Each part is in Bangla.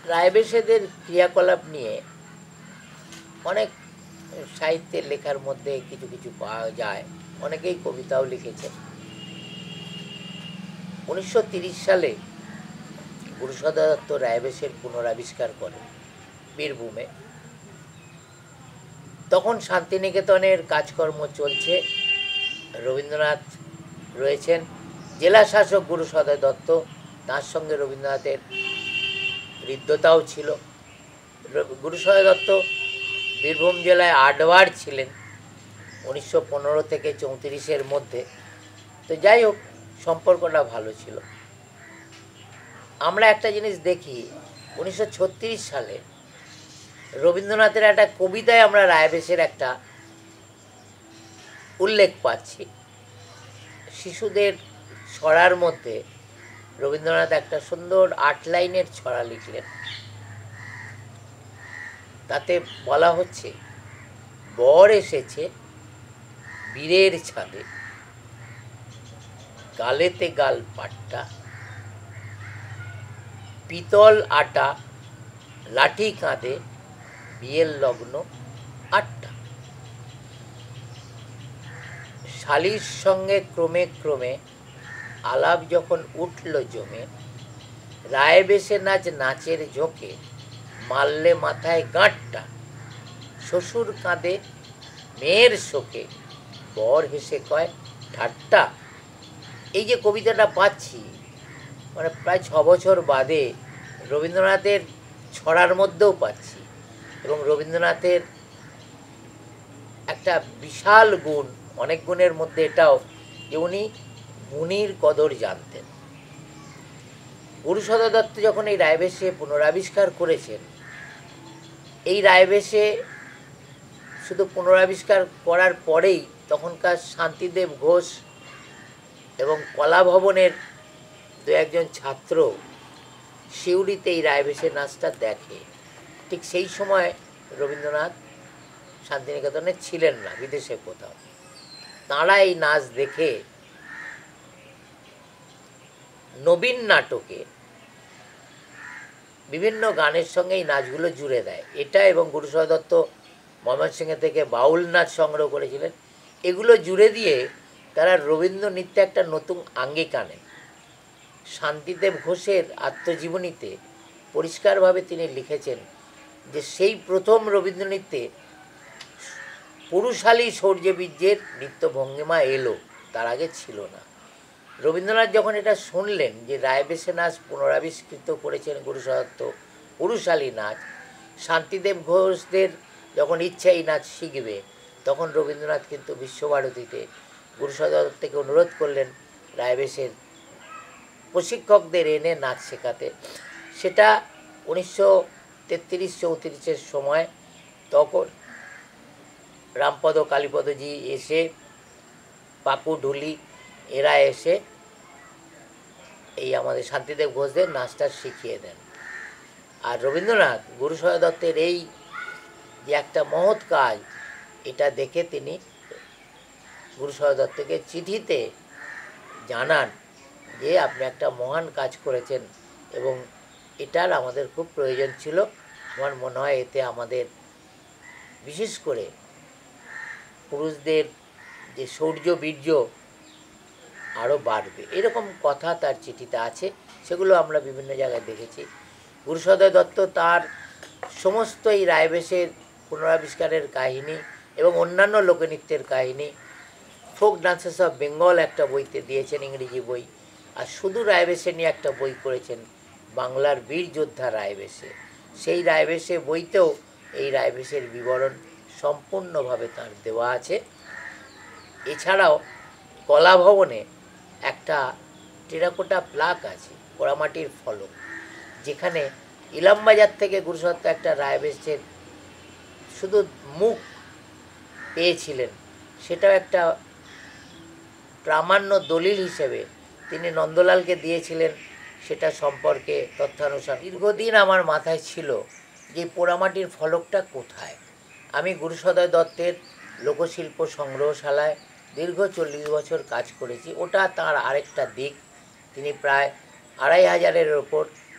রায়বেশেদের ক্রিয়াকলাপ নিয়ে অনেক সাহিত্যের লেখার মধ্যে কিছু কিছু পাওয়া যায়, অনেকেই কবিতাও লিখেছেন। 1930 সালে গুরুসদা দত্ত রায়বেশের পুনরাবিষ্কার করেন বীরভূমে। তখন শান্তিনিকেতনের কাজকর্ম চলছে, রবীন্দ্রনাথ রয়েছেন, জেলা শাসক গুরুসদা দত্ত, তার সঙ্গে রবীন্দ্রনাথের হৃদ্যতাও ছিল। গুরুসদা দত্ত বীরভূম জেলায় 8 বার ছিলেন 1915 থেকে 34-এর মধ্যে। তো যাই হোক, সম্পর্কটা ভালো ছিল। আমরা একটা জিনিস দেখি, 1936 সালে রবীন্দ্রনাথের একটা কবিতায় আমরা রায়বেশের একটা উল্লেখ পাচ্ছি। শিশুদের ছড়ার মধ্যে রবীন্দ্রনাথ একটা সুন্দর 8 লাইনের ছড়া লিখলেন। তাতে বলা হচ্ছে, বর এসেছে বীরের ছাদে, গালেতে গাল পাট্টা, পিতল আটা, লাঠি কাঁধে, বিয়ের লগ্ন 8টা। শালির সঙ্গে ক্রমে ক্রমে আলাপ যখন উঠল জমে, রায়বেশে নাচ নাচের ঝোঁকে, মারলে মাথায় গাঁটটা, শ্বশুর কাঁদে মেয়ের শোকে, বর হেসে কয় ঠাট্টা। এই যে কবিতাটা পাচ্ছি, মানে প্রায় 6 বছর বাদে রবীন্দ্রনাথের ছড়ার মধ্যেও পাচ্ছি। এবং রবীন্দ্রনাথের একটা বিশাল গুণ, অনেক গুণের মধ্যে এটাও যে উনি গুণীর কদর জানতেন। গুরুসদা দত্ত যখন এই রায়বেশে পুনরাবিষ্কার করেছেন, এই রায়বেশে শুধু পুনরাবিষ্কার করার পরেই তখনকার শান্তিদেব ঘোষ এবং কলা ভবনের 2-1 ছাত্র সিউড়িতে এই রায়বেশের নাচটা দেখে। ঠিক সেই সময় রবীন্দ্রনাথ শান্তিনিকেতনে ছিলেন না, বিদেশে কোথাও। তাঁরা এই নাচ দেখে নবীন নাটকে বিভিন্ন গানের সঙ্গে এই নাচগুলো জুড়ে দেয়। এটা এবং গুরুসদা দত্ত ময়মনসিংহ থেকে বাউল নাচ সংগ্রহ করেছিলেন, এগুলো জুড়ে দিয়ে তারা রবীন্দ্র নৃত্যে একটা নতুন আঙ্গিক আনেন। শান্তিদেব ঘোষের আত্মজীবনীতে পরিষ্কারভাবে তিনি লিখেছেন যে সেই প্রথম রবীন্দ্র নৃত্যে পুরুষালী শৌর্যবীর্যের নৃত্য ভঙ্গিমা এলো, তার আগে ছিল না। রবীন্দ্রনাথ যখন এটা শুনলেন যে রায়বেশে নাচ পুনরাবিষ্কৃত করেছেন গুরুসদা দত্ত, পুরুষালী নাচ, শান্তিদেব ঘোষদের যখন ইচ্ছা এই নাচ শিখবে, তখন রবীন্দ্রনাথ কিন্তু বিশ্বভারতীতে গুরুসদা দত্তকে অনুরোধ করলেন রায়বেশের প্রশিক্ষকদের এনে নাচ শেখাতে। সেটা 1933-34-এর সময়। তখন রামপদ কালীপদজি এসে, পাপু ঢুলি, এরা এসে এই আমাদের শান্তিদেব ঘোষদের নাচটা শিখিয়ে দেন। আর রবীন্দ্রনাথ গুরুসদা দত্তের এই যে একটা মহৎ কাজ, এটা দেখে তিনি গুরুসদা দত্তকে চিঠিতে জানান যে আপনি একটা মহান কাজ করেছেন এবং এটার আমাদের খুব প্রয়োজন ছিল। আমার মনে হয় এতে আমাদের বিশেষ করে পুরুষদের যে শৌর্য বীর্য আরও বাড়বে, এরকম কথা তার চিঠিতে আছে। সেগুলো আমরা বিভিন্ন জায়গায় দেখেছি। গুরুসদা দত্ত তার সমস্ত এই রায়বেশের পুনরাবিষ্কারের কাহিনী এবং অন্যান্য লোকনৃত্যের কাহিনী ফোক ডান্সেস অফ বেঙ্গল একটা বইতে দিয়েছেন, ইংরেজি বই। আর শুধু রায়বেশে নিয়ে একটা বই করেছেন, বাংলার বীর যোদ্ধা রায়বেশে। সেই রায়বেশে বইতেও এই রায়বেশের বিবরণ সম্পূর্ণভাবে তার দেওয়া আছে। এছাড়াও কলা ভবনে একটা টেরাকোটা প্লাক আছে, পোড়ামাটির ফলক, যেখানে ইলামবাজার থেকে গুরুসদা একটা রায়বেশের শুধু মুখ পেয়েছিলেন। সেটাও একটা প্রামাণ্য দলিল হিসেবে তিনি নন্দলালকে দিয়েছিলেন। সেটা সম্পর্কে তথ্যানুসার দীর্ঘদিন আমার মাথায় ছিল যে পোড়ামাটির ফলকটা কোথায়। আমি গুরুসদা দত্তের লোকশিল্প সংগ্রহশালায় দীর্ঘ 40 বছর কাজ করেছি। ওটা তার আরেকটা দিক। তিনি প্রায় 2500-এর ওপর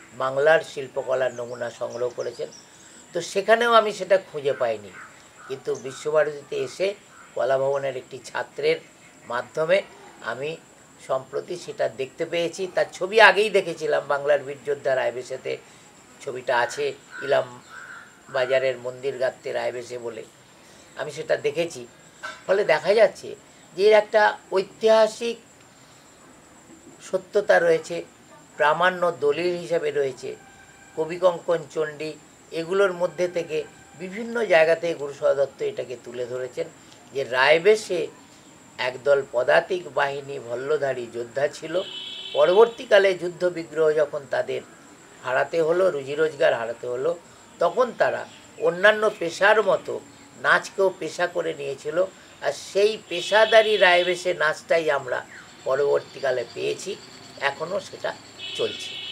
বাংলার শিল্পকলার নমুনা সংগ্রহ করেছেন। তো সেখানেও আমি সেটা খুঁজে পাইনি, কিন্তু বিশ্বভারতীতে এসে কলাভবনের একটি ছাত্রের মাধ্যমে আমি সম্প্রতি সেটা দেখতে পেয়েছি। তার ছবি আগেই দেখেছিলাম, বাংলার বীর যোদ্ধা রায়বেশেতে ছবিটা আছে, ইলাম বাজারের মন্দির গাত্রে রায়বেশে বলে আমি সেটা দেখেছি। ফলে দেখা যাচ্ছে যে এর একটা ঐতিহাসিক সত্যতা রয়েছে, প্রামাণ্য দলিল হিসাবে রয়েছে। কবিকঙ্কন চণ্ডী এগুলোর মধ্যে থেকে বিভিন্ন জায়গা থেকে গুরুসদা দত্ত এটাকে তুলে ধরেছেন যে রায়বেশে একদল পদাতিক বাহিনী ভল্লধারী যোদ্ধা ছিল। পরবর্তীকালে যুদ্ধ বিগ্রহ যখন তাদের হারাতে হলো, রুজি রোজগার হারাতে হলো, তখন তারা অন্যান্য পেশার মতো নাচকেও পেশা করে নিয়েছিল। আর সেই পেশাদারি রায়বেশে নাচটাই আমরা পরবর্তীকালে পেয়েছি, এখনও সেটা চলছে।